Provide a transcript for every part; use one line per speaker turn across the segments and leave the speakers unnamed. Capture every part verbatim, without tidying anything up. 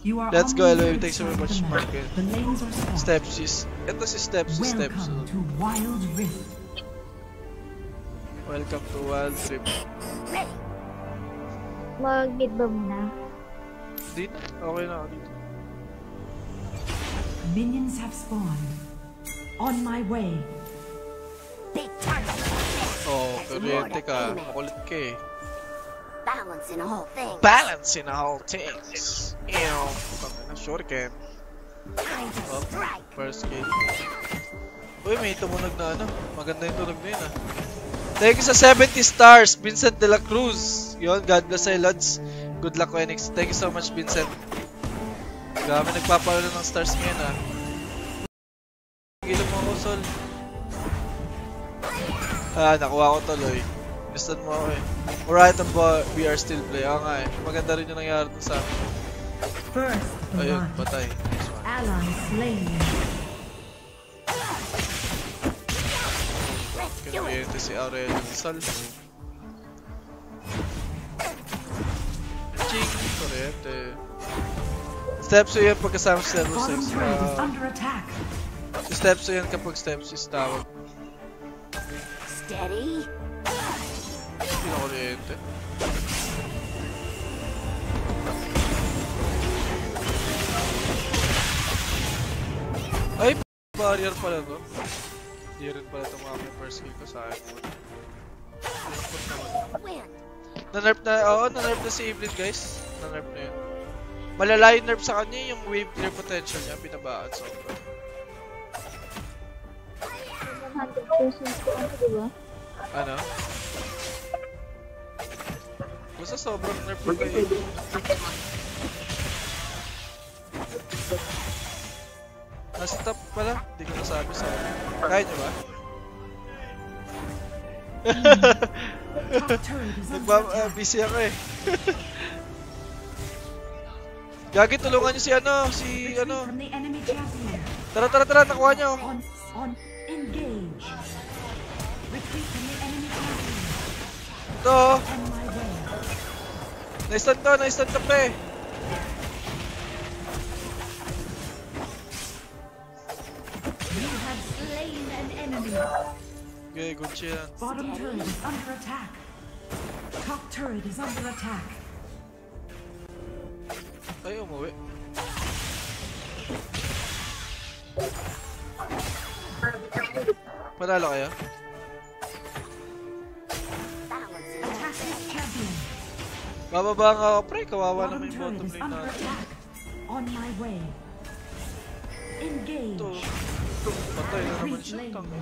Let's go, L O A. Thanks so much, Market. Stepsis. Ito si Stepsis, Steps. Welcome to Wild Rift.
Mag-mid ba muna?
Dito? Okay na ako dito.
Minions have spawned. On my way.
Oh, kuryente ka. Makulit ka eh.
Balancing the whole thing.
Balancing the whole thing. Ew. Shuriken. Oh, first game. Uy, may tumunog na ano. Maganda yung tunog na yun ah. Thank you sa seventy stars, Vincent de la Cruz. Yun, God bless sa'yo, Lods. Good luck, Wenix. Thank you so much, Vincent. Grabe, nagpapalo ng stars ngayon ah. Gila mo ako, Sol. Ah, nakuha ko tuloy. Gusto mo ako eh. Alright, but we are still playing. Oo nga eh. Maganda rin yung nangyari dun sa akin. Ayun, patay. Nice one.
Ally slain.
Kuryente si Aurel Sal. Ching! Kuryente. Steps yan pagkasama sa level six. Uh, steps yan kapag steps is tawag.
Steady.
Hindi na kuryente. Ay! Barrier pala to. Hindi rin pala ito mga first kill ko sa akin. Na-nerf na, oo, na-nerf na si Evelyn guys. Na-nerf na yun. Malala yung nerf sa kanya, yung wave clear potential niya, pinabaan sobra.
one hundred percent ko ano, diba?
Ano? Basta sobrang nerf ko kayo. Nasa top pala? Hindi ko nasabi sa akin. Kaya nyo ba? Nagba-busy uh, ako eh. Gagi, tulungan nyo si ano, si ano. Tara, tara, tara, nakuha nyo. Ito. Na-stun to, na-stun to pre. Okay, good shit.
Bottom turret is under attack. Top turret is under attack.
Ay, umuwi. Panalo kayo?
Attack this champion.
Bababa nga ako, pre. Kawawa naman yung bottom lane natin.
On my way. Engage.
Ito. Ito. Patay na naman siya. Tanga.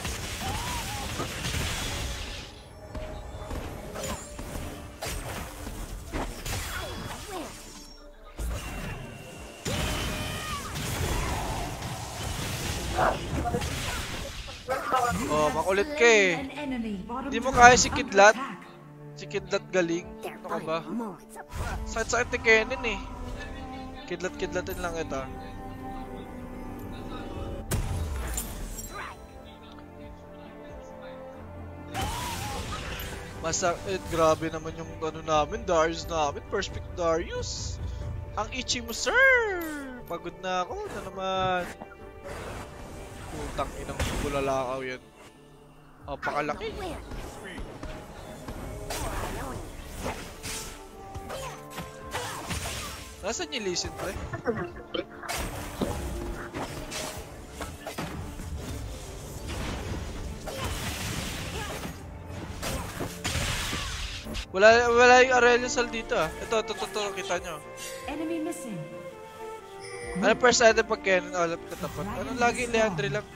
Oh, makulit ka eh. Hindi mo kaya si Kidlat. Si Kidlat galing. Ano ka ba? Sakit-sakit ni Kennen eh. Kidlat-kidlatin lang ito. Masakit. Grabe naman yung ano namin. Darius namin. First pick Darius. Ang itchy mo, sir. Pagod na ako. Na naman. Putang inang bulalakaw yan. Oh, pakalaki. Nasaan yung listen, pre? Wala, wala yung Aurelion Sal dito ah. Ito, ito, ito, ito, kita nyo.
Enemy missing.
Ano first item pag Kennen? Oh, lapit katapat. Ano lagi? Leandre lang.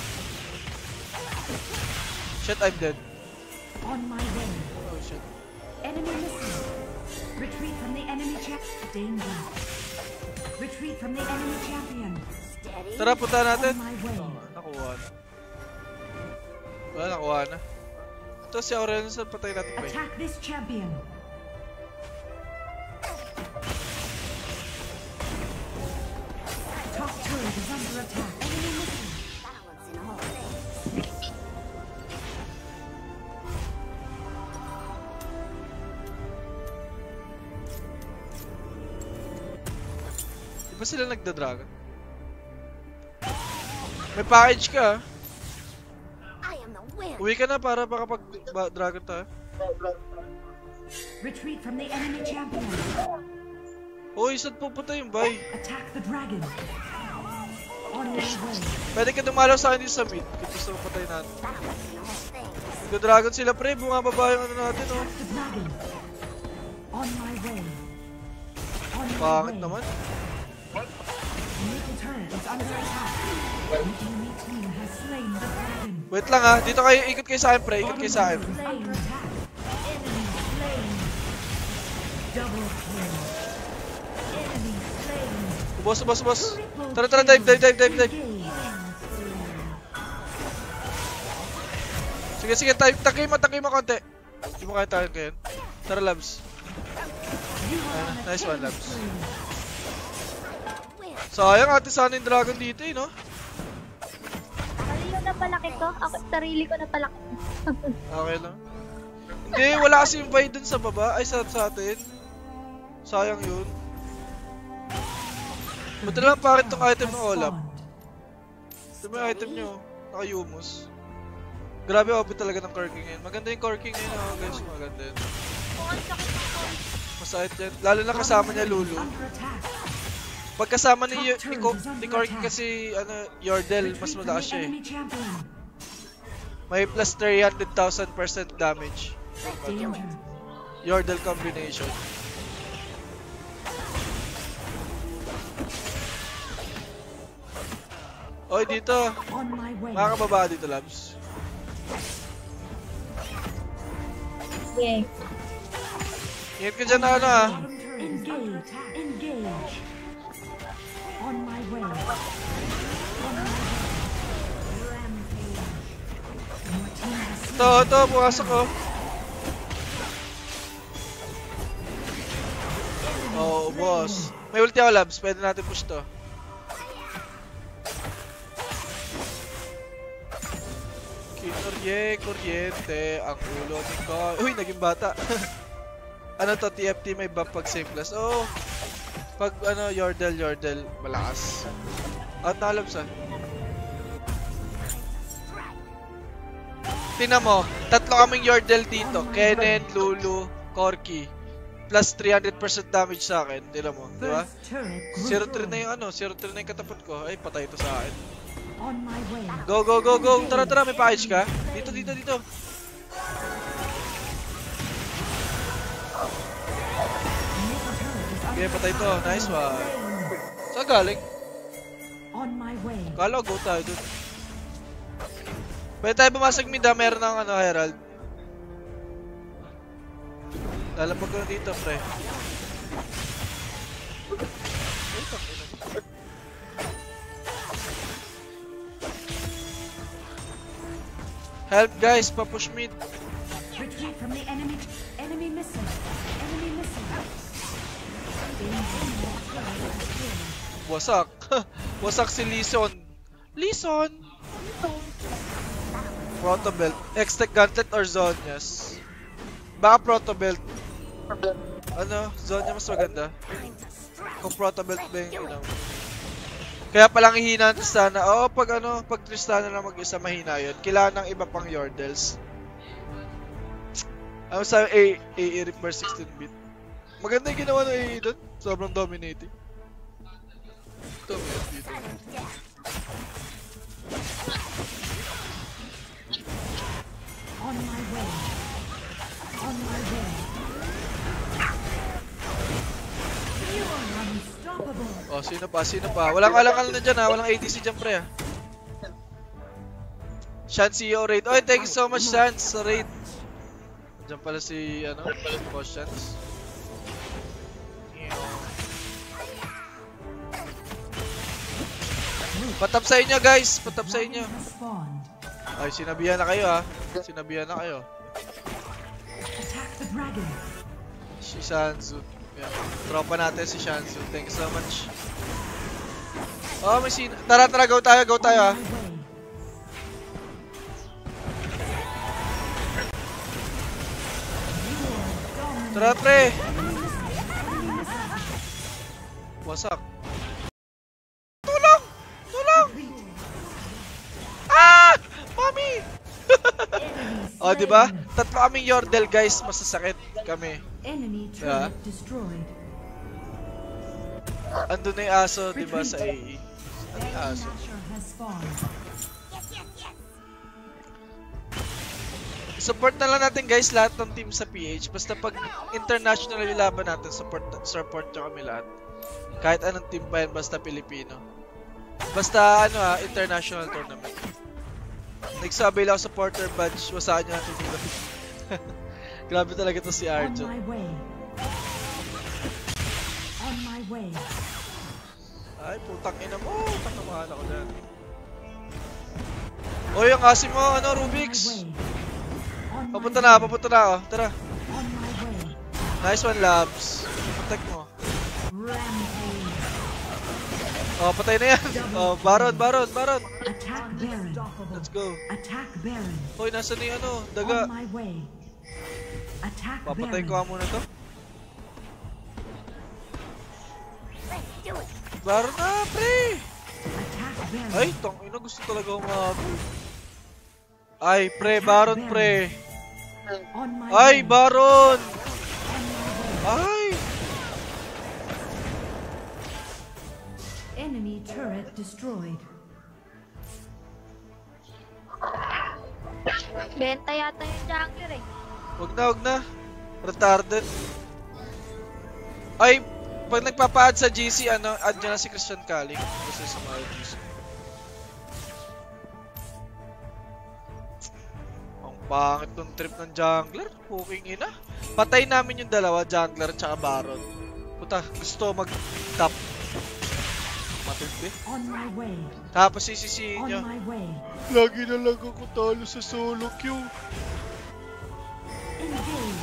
Shit, I'm dead.
On my way.
Oh shit.
Enemy missing. Retreat from the enemy champion. Danger. Retreat from the enemy champion.
Tara, punta natin.
Oh,
nakuha na. Wala, nakuha na. Ito si Aurelion Sal, patay natin pa.
Attack this champion. Top turret is under attack. Enemy missing.
Balancing the whole thing.
Ba sila nagda-dragon? May package ka.
I am the winner.
Uwi ka na para makapag-dragon tayo.
Retreat from the enemy champion.
Uy, saan pupunta yung bay?
Attack the dragon. On your way.
Pwede ka dumalaw sa akin dito sa mid. Kung gusto mo patay natin.
Balance in all things.
Nagda-dragon sila pre. Bumababa yung ano natin oh.
Attack the dragon. On my way. On my
Pangit
way.
naman.
Middle turret is under attack. The enemy team has slain the dragon.
Wait lang ha. Dito kayo. Ikot kayo sa akin pre. Ikot kayo sa akin.
Bottom turret is under attack. Enemy slain. Double kill. Enemy slain.
Ubos, ubos, ubos. Tara, tara. Dive, dive, dive, dive, dive. Sige, sige. Takay mo, takay mo konti. Hindi mo kaya tayo kayo. Tara, Labs. Ayun, nice one, Labs. Sayang ate sana yung dragon dito eh, no?
Sarili na palaki ko. Ako, sarili ko na palaki.
Okay lang. Hindi, wala kasi yung buy dun sa baba. Ay, sa, sa atin. Sayang yun. Buti lang parin tong item ng Olap. Ito mo yung item nyo. Naka-Yumus. Grabe, obit talaga ng Corking ngayon. Maganda yung Corking ngayon, oh, guys. Maganda yun. Masakit yan. Lalo na kasama niya Lulu. Pag kasama ni, ni, ni Corking kasi, ano, Yordle, mas malakas siya eh. May plus three hundred thousand percent damage. Yordle combination. Oy, dito. Mga kababa dito, Labs.
Yeah.
Ingat ka dyan na ano ah.
Engage. Engage. On my way. On my way. Rampage. Your team has slain.
Ito, ito, pumasok ko. Oh, boss. May ulti ako, Labs. Pwede natin push to. Kinorye, kuryente, ang ulo ni ko. Uy, naging bata. Ano to, T F T may buff pag same class. Oh, pag ano, Yordle, Yordle, malakas. At na, Labs ah. Tingnan mo, tatlo kaming Yordle dito. Kennen, Lulu, Corki. Plus three hundred percent damage sa akin. Tingnan mo, di ba? zero three na yung ano, zero three na yung katapat ko. Ay, patay ito sa akin. Go, go, go, go. Tara, tara, may package ka? Dito, dito, dito. Okay, patay ito. Nice one. Saan galing? Kala ko, go tayo dun. Pwede tayo bumasag mid ha, meron ng ano, Herald. Lalapag ko na dito, pre. Help guys, pa-push mid.
Retreat from the enemy. Enemy missing. Enemy missing.
Wasak. Wasak si Lison. Lison! Protobelt. X-Tech Gauntlet or Zonias? Baka Protobelt. Ano? Zonia mas maganda. Kung Protobelt ba yung inaw. Kaya palang ihina ng Tristana. Oo, pag ano, pag Tristana na mag-isa mahina yun. Kailangan ng iba pang Yordles. Ano sa A A E Reaper sixteen bit. Maganda yung ginawa ng A E doon. Sobrang dominating. Ito, meron dito.
On my way. On my way. You are unstoppable.
Oh, sino pa? Sino pa? Walang alang-alang na dyan ha. Walang A D C dyan pre ha. Shan C E O raid. Oy, thank you so much Shan sa raid. Diyan pala si, ano, Boss Shans. Patap sa inyo guys, patap sa inyo. Ay, sinabihan na kayo ha. Sinabihan na kayo. Si Shanzu. Yan. Tropa natin si Shanzu. Thank you so much. Oh, may sin... Tara, tara, go tayo, go tayo ha. Tara pre! Wasak. O, di ba? Tatlo kaming Yordle, guys. Masasakit kami.
Enemy
Yeah.
turret destroyed.
Andun na yung aso, di ba, sa A E. Ano yung aso?
Nashor has fallen.
Support na lang natin, guys, lahat ng team sa P H. Basta pag international yung laban natin, support, support nyo kami lahat. Kahit anong team pa yan, basta Pilipino. Basta, ano ha, international tournament. Nagsabi lang ako supporter badge, wasaan nyo natin dito. Grabe talaga to si Arjo.
On my way. On my way.
Ay, putang ina mo. Putang namahan ako dyan. O, yung kasi mo, ano, Rubik's. Papunta na, papunta na ako. Tara.
On my way.
Nice one, Labs. Protect mo.
Rampage.
Oh, patay na yan. Oh, Baron, Baron, Baron.
Attack Baron.
Let's go.
Attack Baron.
Hoy, nasa ni ano, daga.
On my way. Attack
Papatay ko
Baron.
nga muna to.
Let's do it.
Baron na, pre.
Attack Baron.
Ay, tong ina, gusto talaga umabot. Ay, pre, Baron, pre.
On my
Ay,
way.
Baron.
On my way.
Ay.
Enemy turret destroyed.
Benta yata yung jungler eh.
Wag na, wag na. Retarded. Ay, pag nagpapa-add sa G C, ano, add nyo na si Christian Kaling. Kasi sa mga G C. Ang pangit ng trip ng jungler. Puking ina. Patay namin yung dalawa, jungler at saka Baron. Puta, gusto mag-top. Matindi.
On my way.
Tapos sisisihin
On
nyo.
my way.
Lagi na lang ako talo sa solo queue.
Engage.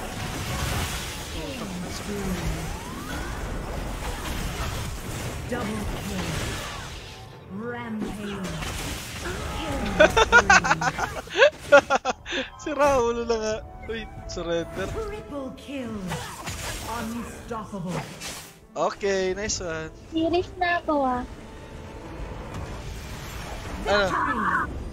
Double kill. Rampage.
Si Raul na nga. Uy, surrender.
Triple kill. Unstoppable.
Okay, nice one.
Series na ako ah.
Ano?
Victory.